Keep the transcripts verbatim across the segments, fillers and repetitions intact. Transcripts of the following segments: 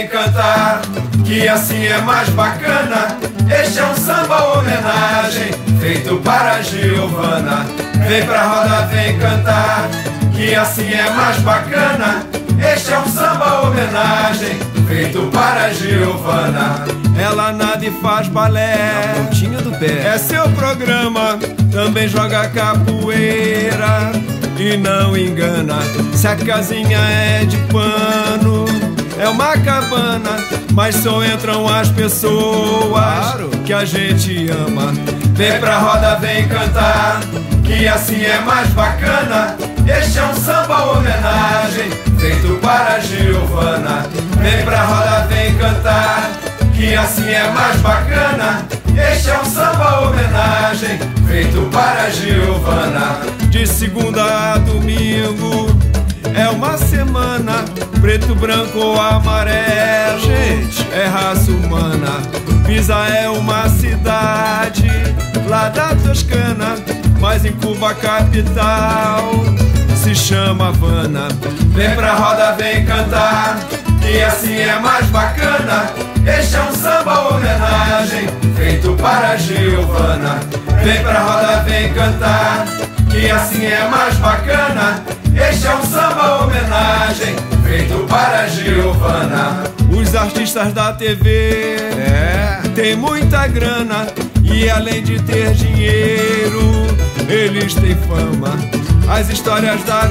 vem cantar, que assim é mais bacana. Este é um samba homenagem, feito para a Giovana. Vem pra roda, vem cantar, que assim é mais bacana. Este é um samba homenagem, feito para a Giovana. Ela nada e faz balé, na pontinha do pé. É seu programa, também joga capoeira. E não engana, se a casinha é de pano, é uma cabana, mas só entram as pessoas, claro, que a gente ama. Vem pra roda, vem cantar, que assim é mais bacana. Este é um samba homenagem, feito para a Giovana. Vem pra roda, vem cantar, que assim é mais bacana. Este é um samba homenagem, feito para a Giovana. De segunda a domingo é uma semana, preto, branco ou amarelo, gente, é raça humana. Pisa é uma cidade lá da Toscana, mas em Cuba capital se chama Havana. Vem pra roda, vem cantar, que assim é mais bacana. Este é um samba homenagem, feito para a Giovana. Vem pra roda, vem cantar, que assim é mais bacana. Este é um samba homenagem, feito para a Giovana. Os artistas da T V é. tem muita grana, e além de ter dinheiro, eles têm fama. As histórias das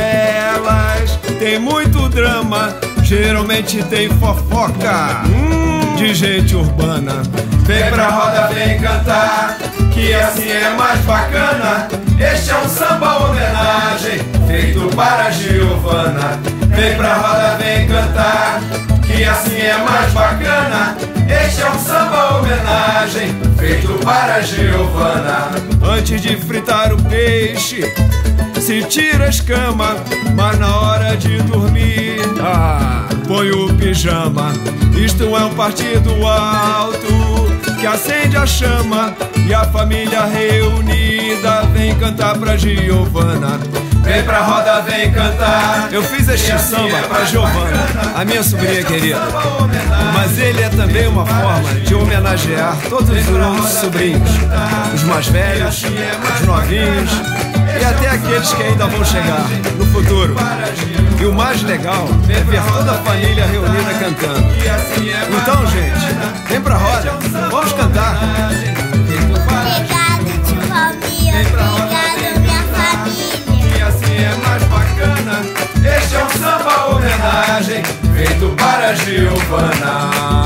novelas tem muito drama, geralmente tem fofoca hum, de gente urbana. Vem pra roda, vem cantar, que assim é mais bacana. Este é um samba homenagem, feito para a Giovana. Vem pra roda, vem cantar, que assim é mais bacana. Este é um samba homenagem, feito para a Giovana. Antes de fritar o peixe, se tira a escama, mas na hora de dormir, ah, põe o pijama. Isto é um partido alto que acende a chama, e a família reunida vem cantar pra Giovana. Vem pra roda, vem cantar. Eu fiz este assim samba é pra Giovana, a minha sobrinha querida. Mas ele é também uma forma de homenagear todos os outros sobrinhos, os mais velhos, os novinhos e até aqueles que ainda vão chegar no futuro. E o mais legal é ver toda a família reunida cantando. Então, gente, vem pra roda, vamos cantar. Obrigado, tio Valmir, obrigado, minha família. E assim é mais bacana. Este é um samba homenagem, feito para a Giovana.